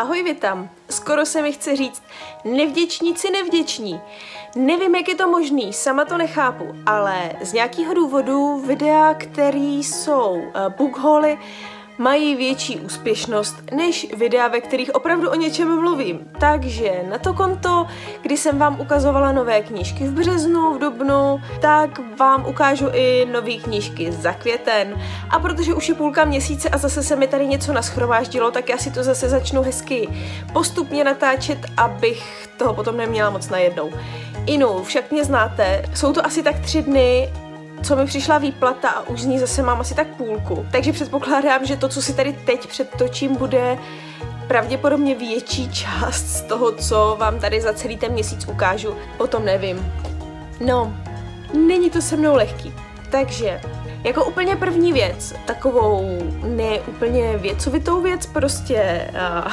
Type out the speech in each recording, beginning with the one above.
Ahoj, vitam. Skoro se mi chce říct nevděčníci nevděční. Nevím, jak je to možný, sama to nechápu, ale z nějakého důvodu videa, které jsou bookholy, mají větší úspěšnost než videa, ve kterých opravdu o něčem mluvím. Takže na to konto, kdy jsem vám ukazovala nové knížky v březnu, v dubnu, tak vám ukážu i nové knížky za květen. A protože už je půlka měsíce a zase se mi tady něco nashromáždilo, tak já si to zase začnu hezky postupně natáčet, abych toho potom neměla moc najednou. Inu, však mě znáte, jsou to asi tak 3 dny, co mi přišla výplata a už z ní zase mám asi tak půlku. Takže předpokládám, že to, co si tady teď předtočím, bude pravděpodobně větší část z toho, co vám tady za celý ten měsíc ukážu. O tom nevím. No, není to se mnou lehký. Takže, jako úplně první věc, takovou ne úplně věcovitou věc, prostě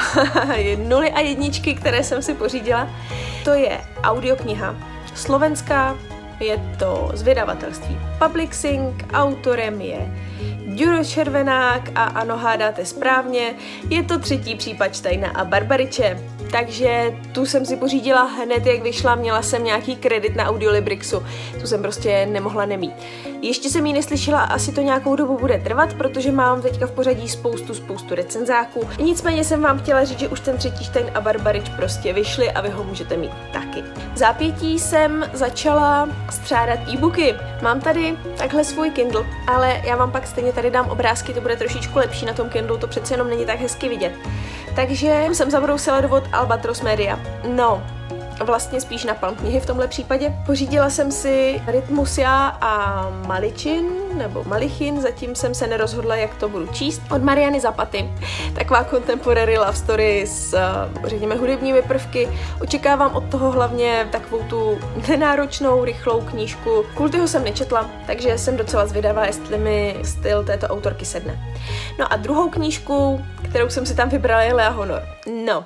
nuly a jedničky, které jsem si pořídila, to je audiokniha slovenská. Je to z vydavatelství Publixing, autorem je Ďuro Červenák a ano, hádáte správně, je to 3. případ Steina a Barbariče. Takže tu jsem si pořídila hned, jak vyšla, měla jsem nějaký kredit na Audiolibrixu, tu jsem prostě nemohla nemít. Ještě jsem ji neslyšela, asi to nějakou dobu bude trvat, protože mám teďka v pořadí spoustu recenzáků. Nicméně jsem vám chtěla říct, že už ten 3. Stein a Barbarič prostě vyšly a vy ho můžete mít taky. V zápětí jsem začala střádat e-booky. Mám tady takhle svůj Kindle, ale já vám pak stejně tady dám obrázky, to bude trošičku lepší na tom Kindle, to přece jenom není tak hezky vidět. Takže jsem zabrousila do Albatros Media. No, vlastně spíš na Palm knihy v tomhle případě. Pořídila jsem si Rytmusia a Maličin, nebo Malichin, zatím jsem se nerozhodla, jak to budu číst, od Mariany Zapaty. Taková contemporary love story s, řekněme, hudebními prvky. Očekávám od toho hlavně takovou tu nenáročnou, rychlou knížku. Kultyho jsem nečetla, takže jsem docela zvědavá, jestli mi styl této autorky sedne. No a druhou knížku, kterou jsem si tam vybrala, je Lea Honor. No,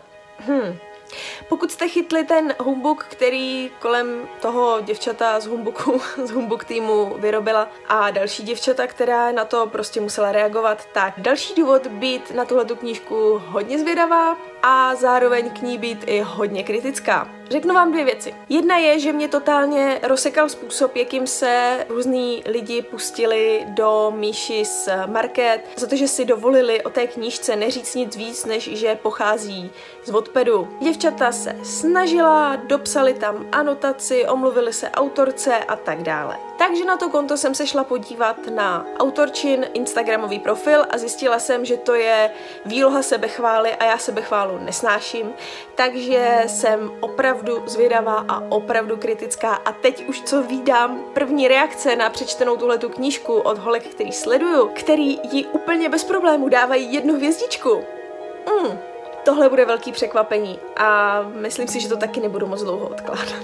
Pokud jste chytli ten humbuk, který kolem toho děvčata z humbuk týmu vyrobila a další děvčata, která na to prostě musela reagovat, tak další důvod být na tuhletu knížku hodně zvědavá a zároveň k ní být i hodně kritická. Řeknu vám 2 věci. Jedna je, že mě totálně rozsekal způsob, jakým se různý lidi pustili do Míši z Market, za to, že si dovolili o té knížce neříct nic víc, než že pochází z Wattpadu. Děvčata se snažila, dopsali tam anotaci, omluvili se autorce a tak dále. Takže na to konto jsem se šla podívat na autorčin instagramový profil a zjistila jsem, že to je výloha sebechvály a já sebechválu nesnáším, takže jsem opravdu zvědavá a opravdu kritická a teď už co vídám první reakce na přečtenou tuhletu knížku od holek, který sleduju, který ji úplně bez problému dávají 1 hvězdičku. Tohle bude velký překvapení a myslím si, že to taky nebudu moc dlouho odkládat.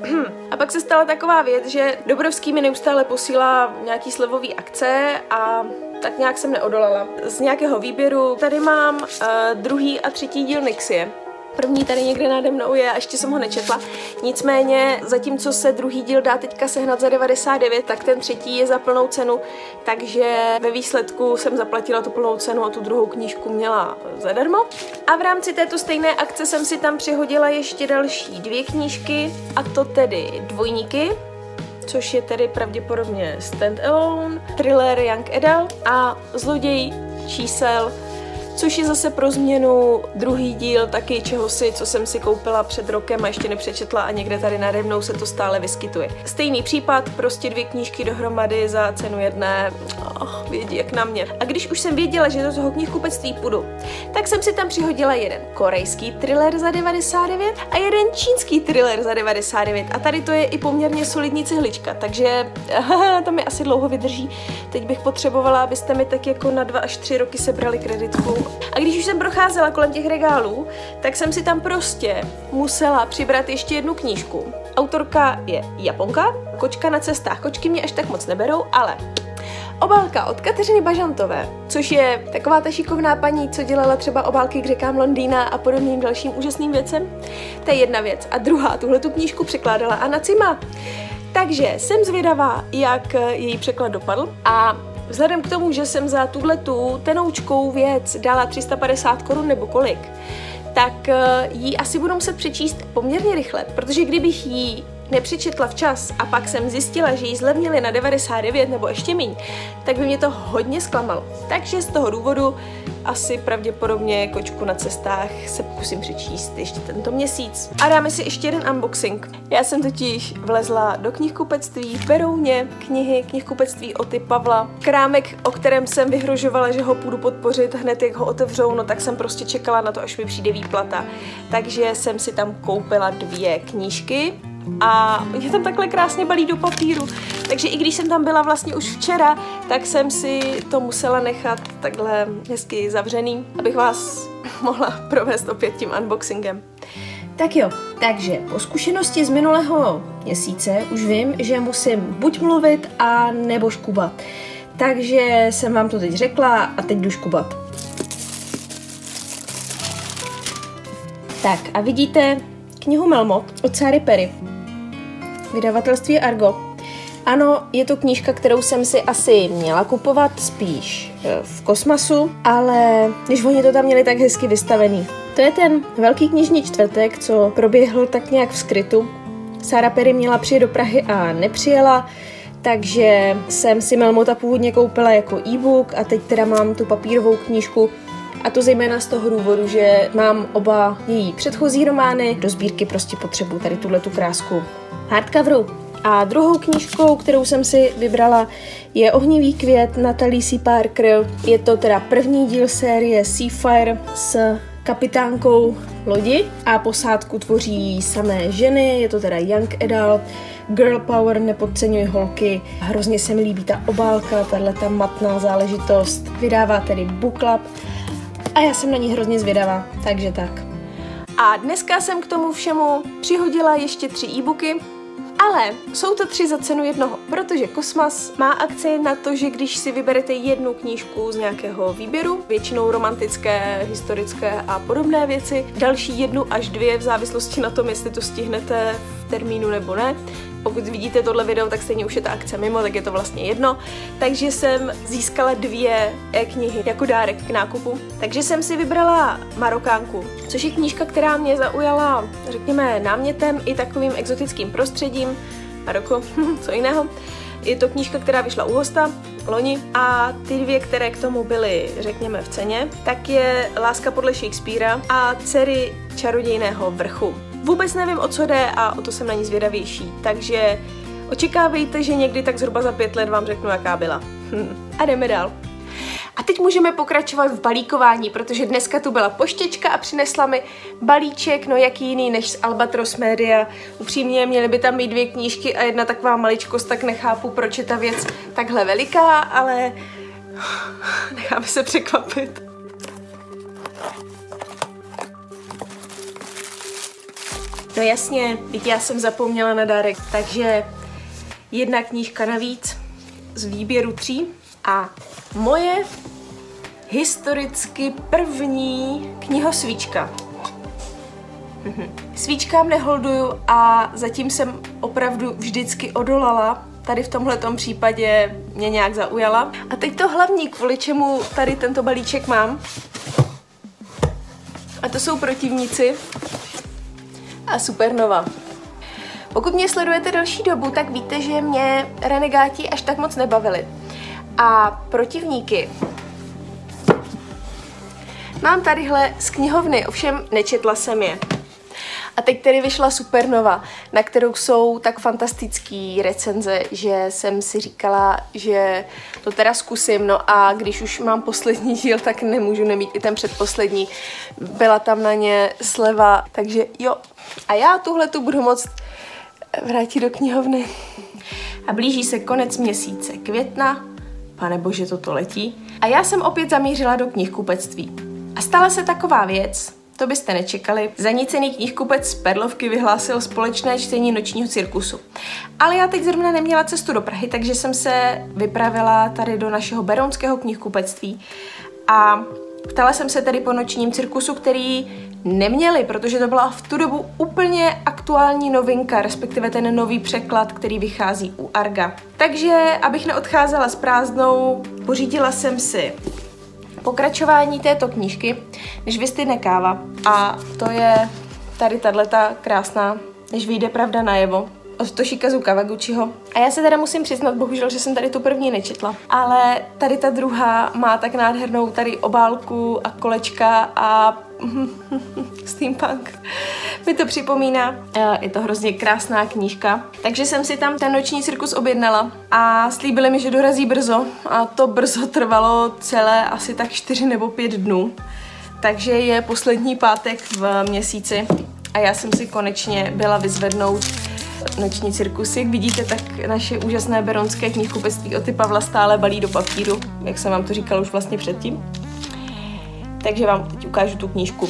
A pak se stala taková věc, že Dobrovský mi neustále posílá nějaký slevový akce a tak nějak jsem neodolala. Z nějakého výběru tady mám 2. a 3. díl Nixie. První tady někde nade mnou je a ještě jsem ho nečetla. Nicméně, zatímco se 2. díl dá teďka sehnat za 99, tak ten 3. je za plnou cenu, takže ve výsledku jsem zaplatila tu plnou cenu a tu druhou knížku měla zadarmo. A v rámci této stejné akce jsem si tam přihodila ještě další 2 knížky, a to tedy Dvojníky, což je tedy pravděpodobně standalone, thriller Young Adult a Zloděj čísel, což je zase pro změnu 2. díl taky čehosi, co jsem si koupila před rokem a ještě nepřečetla a někde tady nade mnou se to stále vyskytuje. Stejný případ, prostě 2 knížky dohromady za cenu 1, vědí jak na mě. A když už jsem věděla, že do toho knihkupectví půjdu, tak jsem si tam přihodila jeden korejský thriller za 99 a jeden čínský thriller za 99 a tady to je i poměrně solidní cihlička, takže to mi asi dlouho vydrží. Teď bych potřebovala, abyste mi tak jako na 2 až 3 roky sebrali kreditku. A když už jsem procházela kolem těch regálů, tak jsem si tam prostě musela přibrat ještě 1 knížku. Autorka je Japonka, Kočka na cestách. Kočky mě až tak moc neberou, ale obálka od Kateřiny Bažantové, což je taková ta šikovná paní, co dělala třeba obálky k řekám Londýna a podobným dalším úžasným věcem. To je jedna věc. A druhá, tuhletu knížku překládala Anna Cima. Takže jsem zvědavá, jak její překlad dopadl a vzhledem k tomu, že jsem za tuhletu tenoučkou věc dala 350 korun nebo kolik, tak ji asi budu muset přečíst poměrně rychle, protože kdybych ji nepřečetla včas a pak jsem zjistila, že ji zlevnili na 99 nebo ještě míň, tak by mě to hodně zklamalo. Takže z toho důvodu asi pravděpodobně Kočku na cestách se pokusím přečíst ještě tento měsíc. A dáme si ještě jeden unboxing. Já jsem totiž vlezla do knihkupectví v Berouně, knihkupectví Oty Pavla. Krámek, o kterém jsem vyhrožovala, že ho půjdu podpořit hned, jak ho otevřou, no tak jsem prostě čekala na to, až mi přijde výplata. Takže jsem si tam koupila 2 knížky. A mě tam takhle krásně balí do papíru, takže i když jsem tam byla vlastně už včera, tak jsem si to musela nechat takhle hezky zavřený, abych vás mohla provést opět tím unboxingem. Tak jo, takže po zkušenosti z minulého měsíce už vím, že musím buď mluvit a nebo škubat. Takže jsem vám to teď řekla a teď jdu škubat. Tak a vidíte knihu Melmoth od Sary Perry. Vydavatelství Argo. Ano, je to knížka, kterou jsem si asi měla kupovat spíš v Kosmasu, ale když oni to tam měli tak hezky vystavený. To je ten velký knižní čtvrtek, co proběhl tak nějak v skrytu. Sara Perry měla přijet do Prahy a nepřijela, takže jsem si Melmotha původně koupila jako e-book a teď teda mám tu papírovou knížku. A to zejména z toho důvodu, že mám oba její předchozí romány. Do sbírky prostě potřebuji tady tuhletu krásku hardcoveru. A druhou knížkou, kterou jsem si vybrala, je Ohnivý květ Natalie C. Parker. Je to teda první díl série Seafire s kapitánkou lodi a posádku tvoří samé ženy, je to teda young adult, girl power, nepodceňuj holky. Hrozně se mi líbí ta obálka, tahleta matná záležitost. Vydává tedy Book Club. A já jsem na ní hrozně zvědavá, takže tak. A dneska jsem k tomu všemu přihodila ještě 3 e-booky, ale jsou to 3 za cenu jednoho, protože Kosmas má akci na to, že když si vyberete jednu knížku z nějakého výběru, většinou romantické, historické a podobné věci, další 1 až 2 v závislosti na tom, jestli to stihnete v termínu nebo ne. Pokud vidíte tohle video, tak stejně už je ta akce mimo, tak je to vlastně jedno. Takže jsem získala 2 e-knihy jako dárek k nákupu. Takže jsem si vybrala Marokánku, což je knížka, která mě zaujala, řekněme, námětem i takovým exotickým prostředím. Maroko, co jiného. Je to knížka, která vyšla u Hosta loni a ty 2, které k tomu byly, řekněme, v ceně, tak je Láska podle Shakespearea a Dcery čarodějného vrchu. Vůbec nevím, o co jde a o to jsem na ní zvědavější, takže očekávejte, že někdy tak zhruba za 5 let vám řeknu, jaká byla. A jdeme dál. A teď můžeme pokračovat v balíkování, protože dneska tu byla poštěčka a přinesla mi balíček, no jaký jiný než z Albatros Media. Upřímně, měly by tam být 2 knížky a jedna taková maličkost, tak nechápu, proč je ta věc takhle veliká, ale necháme se překvapit. No jasně, teď já jsem zapomněla na dárek, takže 1 knížka navíc z výběru 3 a moje historicky první knihosvíčka. Svíčkám neholduju a zatím jsem opravdu vždycky odolala. Tady v tomhletom případě mě nějak zaujala. A teď to hlavní, kvůli čemu tady tento balíček mám. A to jsou Protivníci a Supernova. Pokud mě sledujete delší dobu, tak víte, že mě renegáti až tak moc nebavili. A Protivníky mám tadyhle z knihovny, ovšem nečetla jsem je. A teď tedy vyšla Supernova, na kterou jsou tak fantastický recenze, že jsem si říkala, že to teda zkusím. No a když už mám poslední díl, tak nemůžu nemít i ten předposlední. Byla tam na ně sleva, takže jo. A já tuhletu budu moct vrátit do knihovny. A blíží se konec měsíce května. Panebože, toto letí. A já jsem opět zamířila do knihkupectví. A stala se taková věc, to byste nečekali. Zanícený knihkupec z Perlovky vyhlásil společné čtení Nočního cirkusu. Ale já teď zrovna neměla cestu do Prahy, takže jsem se vypravila tady do našeho berounského knihkupectví. A ptala jsem se tedy po Nočním cirkusu, který neměli, protože to byla v tu dobu úplně aktuální novinka, respektive ten nový překlad, který vychází u Arga. Takže, abych neodcházela s prázdnou, pořídila jsem si Pokračování této knížky, Než vystydne káva, a to je tady tato krásná Než vyjde pravda najevo od Toshikazu Kawaguchiho. A já se teda musím přiznat, bohužel, že jsem tady tu první nečetla, ale tady ta druhá má tak nádhernou tady obálku a kolečka a steampunk mi to připomíná. Je to hrozně krásná knížka. Takže jsem si tam ten Noční cirkus objednala a slíbili mi, že dorazí brzo, a to brzo trvalo celé asi tak 4 nebo 5 dnů. Takže je poslední pátek v měsíci a já jsem si konečně byla vyzvednout Noční cirkus. Jak vidíte, tak naše úžasné berounské knihkupectví od Pavla stále balí do papíru, jak jsem vám to říkala už vlastně předtím. Takže vám teď ukážu tu knížku.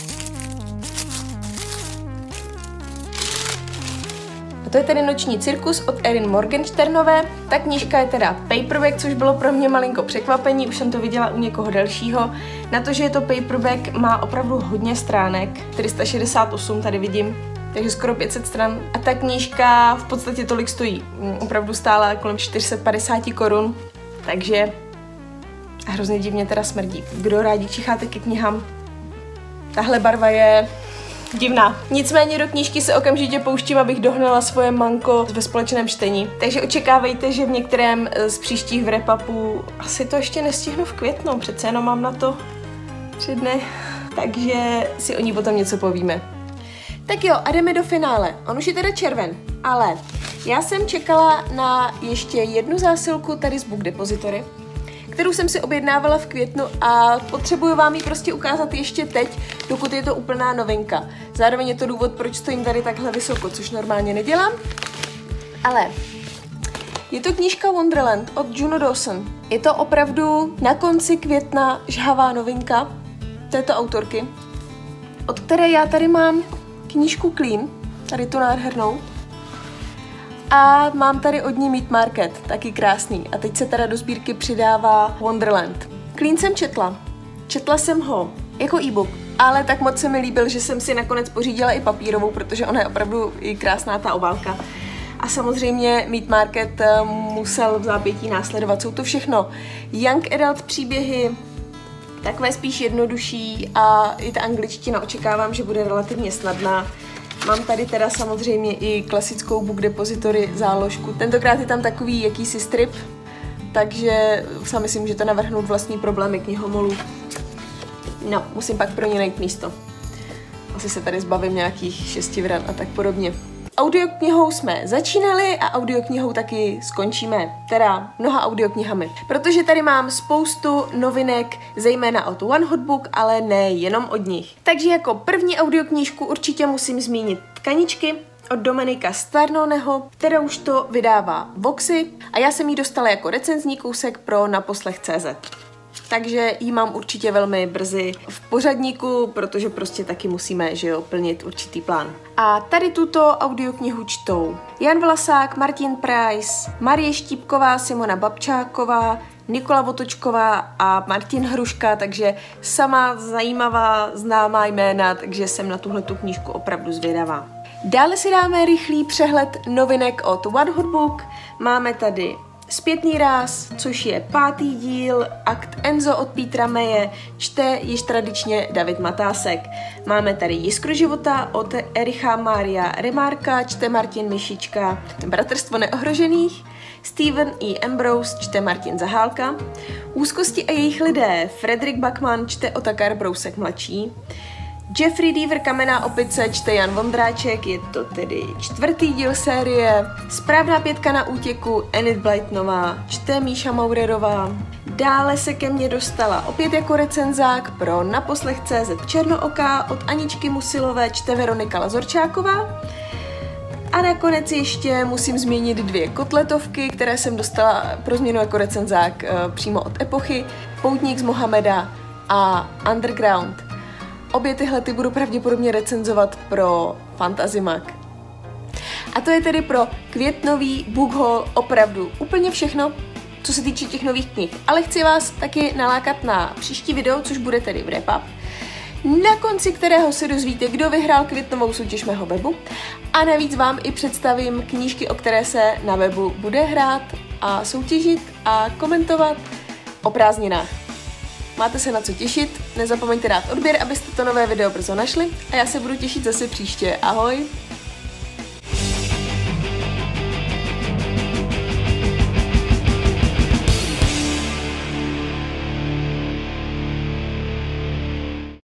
A to je tedy Noční cirkus od Erin Morgensternové. Ta knížka je teda paperback, což bylo pro mě malinko překvapení, už jsem to viděla u někoho dalšího. Na to, že je to paperback, má opravdu hodně stránek, 468 tady vidím, takže skoro 500 stran. A ta knížka v podstatě tolik stojí. Opravdu stála kolem 450 korun, takže hrozně divně teda smrdí. Kdo rádi čicháte ke knihám, tahle barva je divná. Nicméně do knížky se okamžitě pouštím, abych dohnala svoje manko ve společném čtení. Takže očekávejte, že v některém z příštích wrap-upů asi to ještě nestihnu v květnu, přece jenom mám na to 3 dny, takže si o ní potom něco povíme. Tak jo, a jdeme do finále. On už je teda červen, ale já jsem čekala na ještě jednu zásilku tady z Book Depository, kterou jsem si objednávala v květnu a potřebuju vám ji prostě ukázat ještě teď, dokud je to úplná novinka. Zároveň je to důvod, proč stojím tady takhle vysoko, což normálně nedělám. Ale je to knížka Wonderland od Juno Dawson. Je to opravdu na konci května žhavá novinka této autorky, od které já tady mám knížku Clean, tady tu nádhernou. A mám tady od ní Meat Market, taky krásný. A teď se teda do sbírky přidává Wonderland. Clean jsem četla. Četla jsem ho jako e-book, ale tak moc se mi líbil, že jsem si nakonec pořídila i papírovou, protože ona je opravdu i krásná ta obálka. A samozřejmě Meat Market musel v zápětí následovat. Jsou to všechno young adult příběhy, takové spíš jednodušší, a i ta angličtina očekávám, že bude relativně snadná. Mám tady teda samozřejmě i klasickou Book Depository záložku. Tentokrát je tam takový jakýsi strip, takže sami si můžete navrhnout vlastní problémy knihomolů. No, musím pak pro ně najít místo. Asi se tady zbavím nějakých 6 vran a tak podobně. Audioknihou jsme začínali a audioknihou taky skončíme, teda mnoha audioknihami. Protože tady mám spoustu novinek, zejména od One Hot Book, ale ne jenom od nich. Takže jako první audioknížku určitě musím zmínit Tkaničky od Dominika Starnoneho, kterou už to vydává Voxy, a já jsem ji dostala jako recenzní kousek pro naposlech.cz. Takže ji mám určitě velmi brzy v pořadníku, protože prostě taky musíme, že jo, plnit určitý plán. A tady tuto audioknihu čtou Jan Vlasák, Martin Price, Marie Štípková, Simona Babčáková, Nikola Votočková a Martin Hruška, takže sama zajímavá, známá jména, takže jsem na tuhletu knížku opravdu zvědavá. Dále si dáme rychlý přehled novinek od One Hot Book. Máme tady Zpětný ráz, což je 5. díl, akt Enzo od Petra Maye, čte již tradičně David Matásek. Máme tady Jiskru života od Ericha Mária Remarka, čte Martin Mišička, Bratrstvo neohrožených, Steven E. Ambrose, čte Martin Zahálka, Úzkosti a jejich lidé, Fredrik Backman, čte Otakar Brousek mladší, Jeffrey Deaver, Kamenná opice, čte Jan Vondráček, je to tedy 4. díl série. Správná 5 na útěku, Enid Blytonová, čte Míša Maurerová. Dále se ke mně dostala opět jako recenzák pro naposlech.cz Černooká od Aničky Musilové, čte Veronika Lazorčáková. A nakonec ještě musím zmínit 2 kotletovky, které jsem dostala pro změnu jako recenzák přímo od Epochy, Poutník z Mohameda a Underground. Obě tyhle ty budu pravděpodobně recenzovat pro Fantasymag. A to je tedy pro květnový book haul opravdu úplně všechno, co se týče těch nových knih. Ale chci vás taky nalákat na příští video, což bude tedy wrap-up, na konci kterého se dozvíte, kdo vyhrál květnovou soutěž mého webu. A navíc vám i představím knížky, o které se na webu bude hrát a soutěžit a komentovat o prázdninách. máte se na co těšit, nezapomeňte dát odběr, abyste to nové video brzo našli a já se budu těšit zase příště. Ahoj!